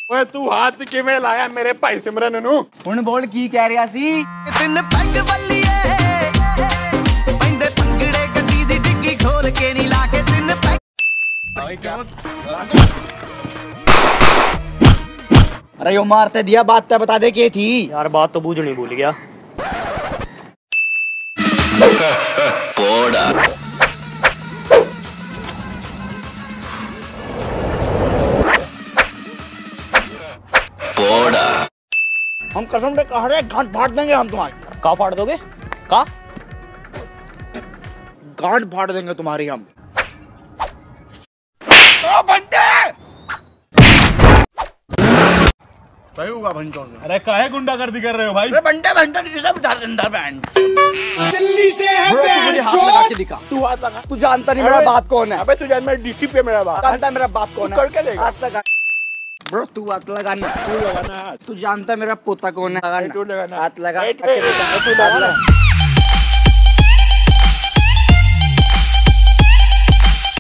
ओए तू हाथ किवें लाया मेरे भाई सिमरन नू? हुण बोल की कह रहा सी? तिन पैग बल्लिए पैंदे पंगड़े गड्डी दी डिग्गी खोल के नी लाके तिन पैग। अरे यो मारते दिया बात तो बता दे के थी यार, बात तो बूझनी भूल गया। पोड़ा पोड़ा हम कसम से कह रहे गांठ फाड़ देंगे हम तुम्हारी। का फाड़ दोगे? का गांठ फाड़ देंगे तुम्हारी हम। सही होगा भंटो। अरे काहे गुंडागर्दी कर रहे हो भाई? अरे बंटे बंटे सब उतार अंदर बैंड। दिल्ली से है मुझे हाथ लगा के दिखा। तू हाथ लगा। तू जानता नहीं मेरा बाप कौन है? अबे तू जान मेरा डीसी पे मेरा बाप। जानता है मेरा बाप कौन है? करके देगा। हाथ लगा ब्रो, तू हाथ लगाना। तू लगाना हाथ। तू जानता है मेरा पोता कौन है? तू लगाना। हाथ लगा। तू लगाना।